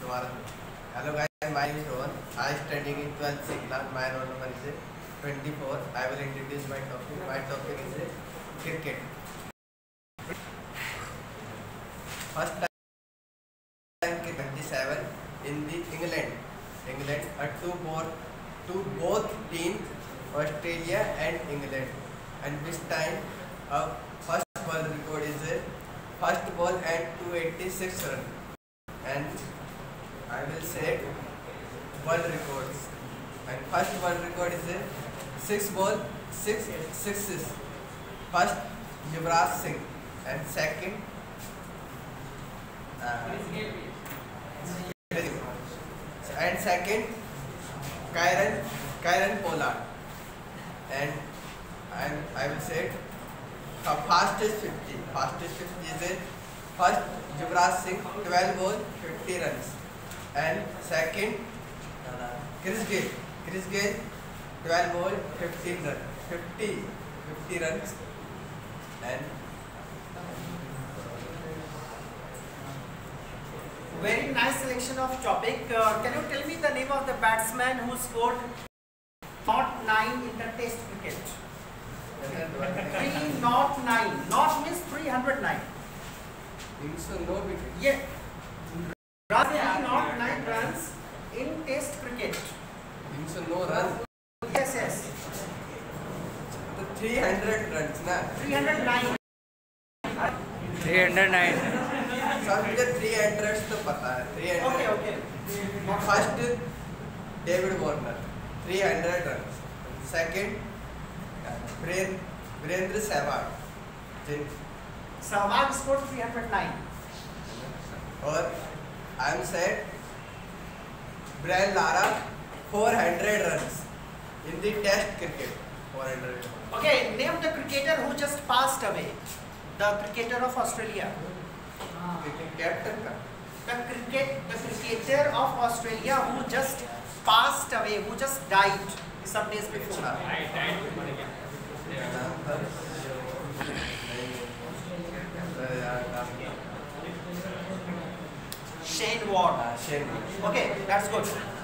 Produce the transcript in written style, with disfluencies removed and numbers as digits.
दोबारा hello guys, my name is Rohan. I studying in 12th C class. My roll number is 24. I will introduce my topic. My topic is cricket. First time 27 in the England to both teams, Australia and England. And this time first ball record is first ball at 286 run. And I will say world records. And first world record is 6 ball 6 sixes. First Yuvraj Singh and second and second Kieron Pollard. And I will say fastest 50 is first Yuvraj Singh 12 ball 50 runs and second Chris Gayle 12 ball 50 runs and very nice selection of topic. Can you tell me the name of the batsman who scored not 9 in the test cricket? 309. Not means 309. so no wicket. Yeah. Not 9 runs in test cricket. so no run. Yes. तो 300 runs ना. 309. 309. Sir मुझे 300 तो पता है. 300. Okay. First David Warner 300 runs. Second Virender Sehwag Sehwag scored 309. और I am said Brian Lara 400 runs in the test cricket. 400. Okay, name the cricketer who just passed away. The cricketer of Australia. Captain का The cricketer of Australia who just passed away, who just died some days before. Shane Warne. Shane. Okay, that's good.